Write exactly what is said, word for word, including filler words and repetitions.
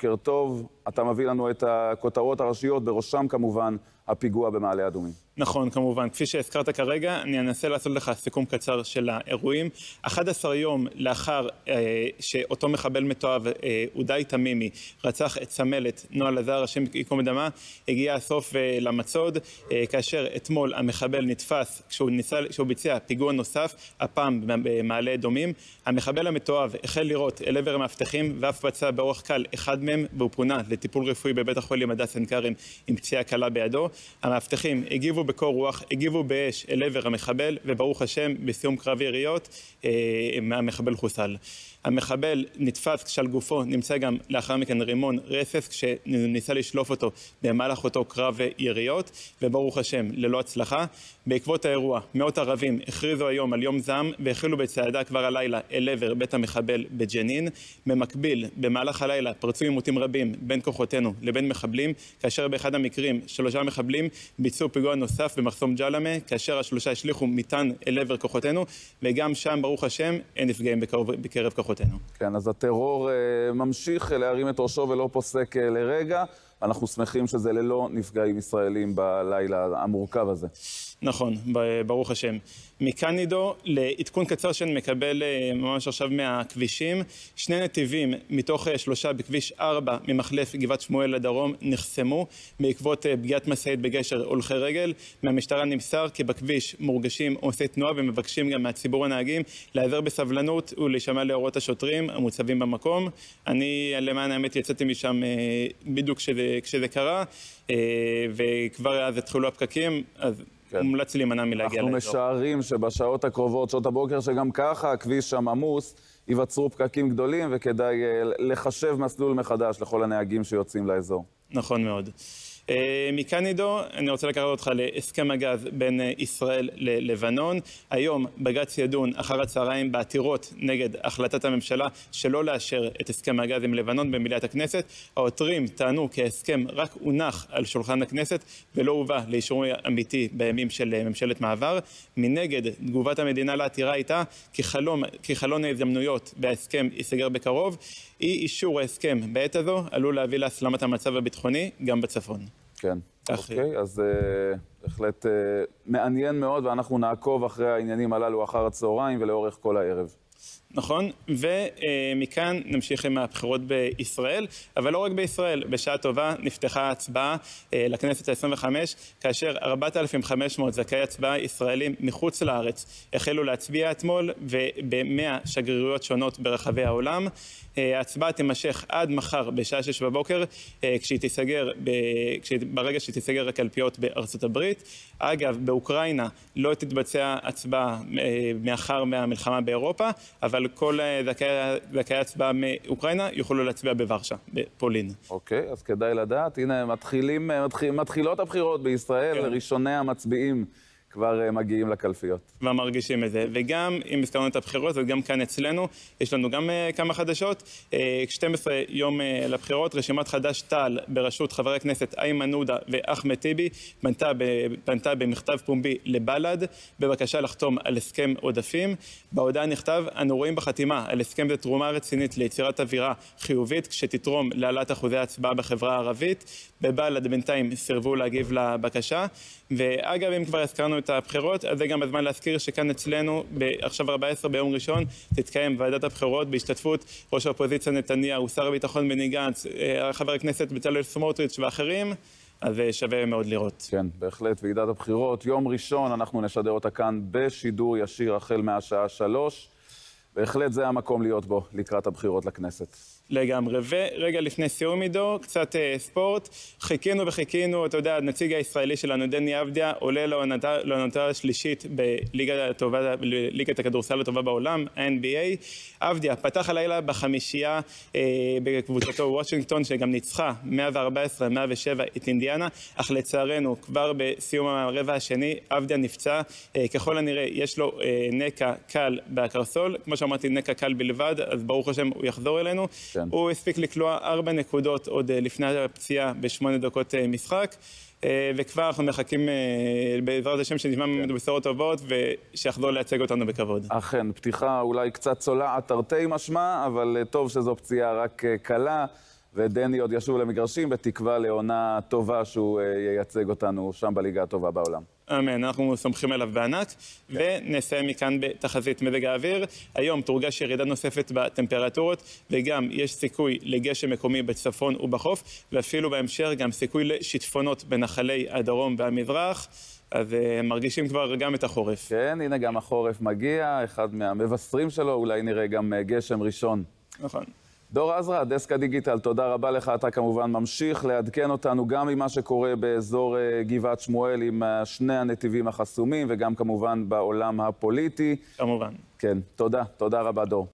בוקר טוב. אתה מביא לנו את הכותרות הראשיות, בראשם כמובן הפיגוע במעלה אדומים. נכון, כמובן. כפי שהזכרת כרגע, אני אנסה לעשות לך סיכום קצר של האירועים. אחד עשר יום לאחר אה, שאותו מחבל מתועב, אה, אודאי תמימי, רצח את סמלת נועה לזר, השם ייקום דמה, הגיע הסוף אה, למצוד, אה, כאשר אתמול המחבל נתפס כשהוא, ניסה, כשהוא ביצע פיגוע נוסף, הפעם במעלה אדומים. המחבל המתועב החל לירות אל עבר המאבטחים ואף פצע באורח קל אחד מהם, והוא פונה לטיפול רפואי בבית החולים הדסה עין כרם עם פציעה קלה בידו. המאבטחים הגיבו בקור רוח, הגיבו באש אל עבר המחבל, וברוך השם בסיום קרב יריות אה, המחבל חוסל. המחבל נתפס כשעל גופו נמצא גם לאחר מכן רימון רסס כשניסה לשלוף אותו במהלך אותו קרב יריות, וברוך השם ללא הצלחה. בעקבות האירוע מאות ערבים הכריזו היום על יום זעם והחלו בצעדה כבר הלילה אל עבר בית המחבל בג'נין. במקביל במהלך הלילה פרצו עימותים רבים בין כוחותינו לבין מחבלים, כאשר באחד המקרים שלושה מחבלים ביצעו פיגוע נוסף במחסום ג'למה, כאשר השלושה השליחו מטען אל עבר כוחותינו, וגם שם ברוך השם אין נפגעים בקרב, בקרב כוחותינו. כן, אז הטרור uh, ממשיך להרים את ראשו ולא פוסק uh, לרגע. אנחנו שמחים שזה ללא נפגעים ישראלים בלילה המורכב הזה. נכון, ברוך השם. מכאן נידו, לעדכון קצר שאני מקבל ממש עכשיו מהכבישים, שני נתיבים מתוך שלושה בכביש ארבע ממחלף גבעת שמואל לדרום נחסמו בעקבות פגיעת משאית בגשר הולכי רגל. מהמשטרה נמסר כי בכביש מורגשים עומסי תנועה ומבקשים גם מהציבור הנהגים להיעזר בסבלנות ולהישמע להוראות השוטרים המוצבים במקום. אני למען האמת יצאתי משם בדיוק כשזה, כשזה קרה, וכבר אז התחילו הפקקים, אז מומלץ להימנע מלהגיע לאזור. אנחנו משערים שבשעות הקרובות, שעות הבוקר, שגם ככה הכביש שם עמוס, ייווצרו פקקים גדולים, וכדאי לחשב מסלול מחדש לכל הנהגים שיוצאים לאזור. נכון מאוד. מכאן נידו, אני רוצה לקחת אותך להסכם הגז בין ישראל ללבנון. היום בג"ץ ידון אחר הצהריים בעתירות נגד החלטת הממשלה שלא לאשר את הסכם הגז עם לבנון במליאת הכנסת. העותרים טענו כי ההסכם רק הונח על שולחן הכנסת ולא הובא לאישור אמיתי בימים של ממשלת מעבר. מנגד, תגובת המדינה לעתירה הייתה כי חלום, כי חלון ההזדמנויות בהסכם ייסגר בקרוב. אי אישור ההסכם בעת הזו עלול להביא להסלמת המצב הביטחוני גם בצפון. כן, אוקיי, אז בהחלט מעניין מאוד, ואנחנו נעקוב אחרי העניינים הללו אחר הצהריים ולאורך כל הערב. נכון, ומכאן נמשיך עם הבחירות בישראל, אבל לא רק בישראל. בשעה טובה נפתחה ההצבעה לכנסת ה-עשרים וחמש, כאשר ארבעת אלפים וחמש מאות זכאי הצבעה ישראלים מחוץ לארץ החלו להצביע אתמול, וב-מאה שגרירויות שונות ברחבי העולם. ההצבעה תימשך עד מחר בשעה שש בבוקר, כשהיא תיסגר, ברגע שהיא תיסגר הקלפיות בארצות הברית. אגב, באוקראינה לא תתבצע הצבעה מאחר מהמלחמה באירופה, אבל כל זכאי הצבעה מאוקראינה יוכלו להצביע בוורשה, בפולין. אוקיי, אז כדאי לדעת. הנה, מתחילים, מתחיל, מתחילות הבחירות בישראל, כן. ראשוני המצביעים כבר מגיעים לקלפיות. ומרגישים את זה. וגם, אם הזכרנו את הבחירות, וגם כאן אצלנו, יש לנו גם uh, כמה חדשות. Uh, שנים עשר יום uh, לבחירות, רשימת חד"ש-תע"ל בראשות חברי הכנסת איימן עודה ואחמד טיבי, פנתה, פנתה במכתב פומבי לבל"ד, בבקשה לחתום על הסכם עודפים. בהודעה נכתב, אנו רואים בחתימה על הסכם זה תרומה רצינית ליצירת אווירה חיובית, כשתתרום להעלאת אחוזי ההצבעה בחברה הערבית. בבל"ד בינתיים סירבו להגיב לבקשה. ואגב, אם כבר הזכרנו את הבחירות, אז זה גם הזמן להזכיר שכאן אצלנו, עכשיו ארבעה עשר ביום ראשון, תתקיים ועדת הבחירות בהשתתפות ראש האופוזיציה נתניהו, שר הביטחון בני גנץ, חבר הכנסת בצלאל סמוטריץ' ואחרים, אז שווה מאוד לראות. כן, בהחלט, ועידת הבחירות. יום ראשון אנחנו נשדר אותה כאן בשידור ישיר החל מהשעה שלוש. בהחלט זה המקום להיות בו לקראת הבחירות לכנסת. לגמרי. ורגע לפני סיום עידו, קצת אה, ספורט. חיכינו וחיכינו, אתה יודע, הנציג הישראלי שלנו, דני אבדיה, עולה לעונתה השלישית בליגת הכדורסל הטובה בעולם, ה-אן בי איי. אבדיה פתח הלילה בחמישייה אה, בקבוצתו וושינגטון, שגם ניצחה מאה וארבע עשרה מאה ושבע את אינדיאנה, אך לצערנו, כבר בסיום הרבע השני, אבדיה נפצע. אה, ככל הנראה, יש לו אה, נקע קל בקרסול, כמו שאמרתי, נקע קל בלבד, אז ברוך השם הוא יחזור אלינו. כן. הוא הספיק לקלוע ארבע נקודות עוד לפני הפציעה בשמונה דקות משחק, וכבר אנחנו מחכים בעזרת השם שנשמע ממנו בשורות טובות ושיחזור לייצג אותנו בכבוד. אכן, פתיחה אולי קצת צולעת תרתי משמע, אבל טוב שזו פציעה רק קלה, ודני עוד ישוב למגרשים, בתקווה לעונה טובה שהוא ייצג אותנו שם בליגה הטובה בעולם. אמן, אנחנו סומכים עליו בענק, כן. ונסיים מכאן בתחזית מזג האוויר. היום תורגש ירידה נוספת בטמפרטורות, וגם יש סיכוי לגשם מקומי בצפון ובחוף, ואפילו בהמשך גם סיכוי לשיטפונות בנחלי הדרום והמזרח, אז uh, מרגישים כבר גם את החורף. כן, הנה גם החורף מגיע, אחד מהמבשרים שלו, אולי נראה גם גשם ראשון. נכון. דור עזרא, דסק הדיגיטל, תודה רבה לך. אתה כמובן ממשיך לעדכן אותנו גם עם מה שקורה באזור גבעת שמואל, עם שני הנתיבים החסומים, וגם כמובן בעולם הפוליטי. כמובן. כן, תודה. תודה רבה, דור.